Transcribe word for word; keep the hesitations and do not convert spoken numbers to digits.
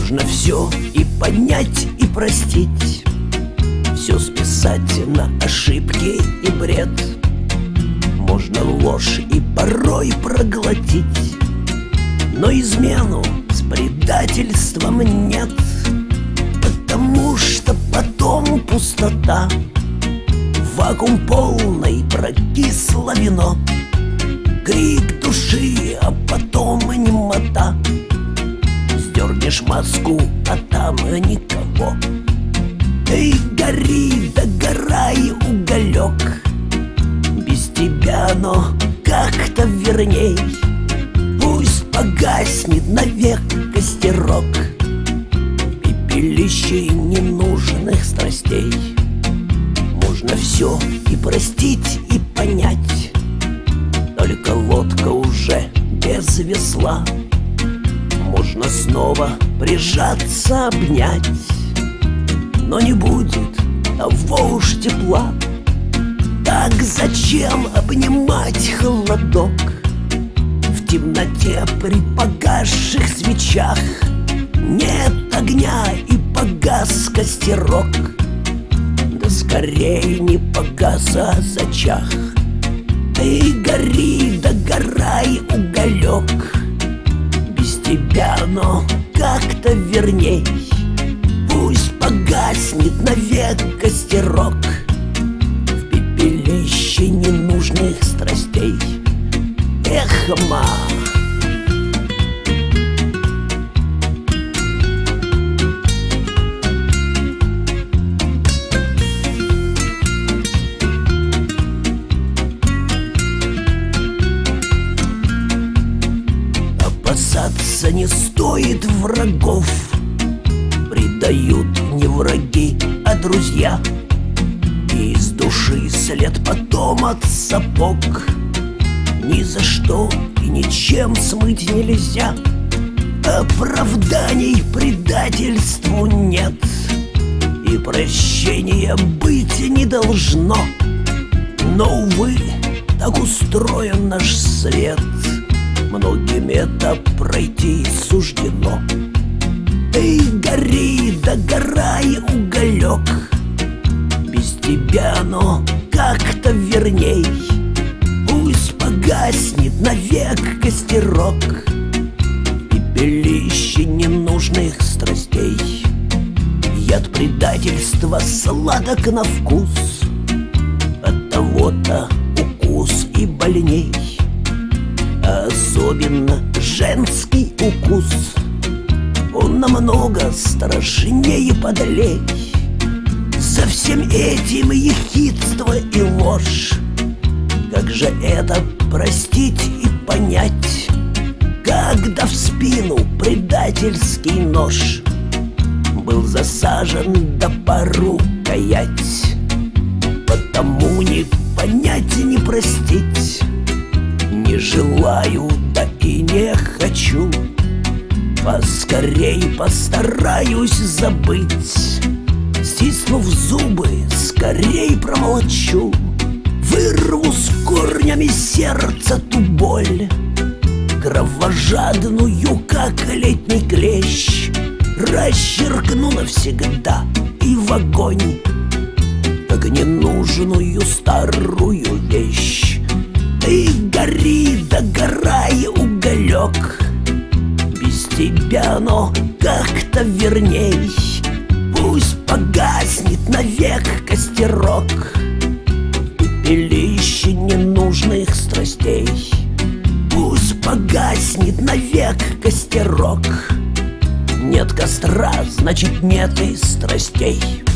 Можно все и понять, и простить, все списать на ошибки и бред. Можно ложь и порой проглотить, но измену с предательством нет. Потому что потом пустота, вакуум полный, прокисло вино, крик души, а потом немота. Сдернешь маску, а там никого. Эй, гори, догорай, уголек, без тебя, но как-то верней. Пусть погаснет навек костерок, пепелище ненужных страстей. Можно все и простить, и понять, только лодка уже без весла. Можно снова прижаться, обнять, но не будет того уж тепла. Так зачем обнимать холодок в темноте при погасших свечах? Нет огня и погас костерок, да скорей не погас, а зачах. Ты гори, догорай, уголек, без тебя, но как-то верней. Пусть погаснет навек костерок в пепелище ненужных страстей. Эх, ма! Опасаться не стоит врагов, предают не враги, а друзья. И из души след потом от сапог ни за что и ничем смыть нельзя. Оправданий предательству нет, и прощения быть не должно. Но, увы, так устроен наш свет, многим это пройти суждено. Эй, гори, догорай, уголек, без тебя, но как-то верней. Пусть погаснет навек костерок, пепелище ненужных страстей. Яд предательства сладок на вкус, от того-то укус и больней. Особенно женский укус, он намного страшнее и подлей. За всем этим ехидство и ложь, как же это простить и понять, когда в спину предательский нож был засажен да по рукоять? Потому не понять и не простить не желаю, да и не хочу. Поскорей постараюсь забыть, стиснув зубы, скорей промолчу. Вырву с корнями сердца ту боль, кровожадную, как летний клещ. Расчеркну навсегда и в огонь, как ненужную старую вещь. Ты гори, догорай, уголек, без тебя, но как-то верней. Пусть погаснет навек костерок, пепелище ненужных страстей. Пусть погаснет навек костерок, нет костра, значит нет и страстей.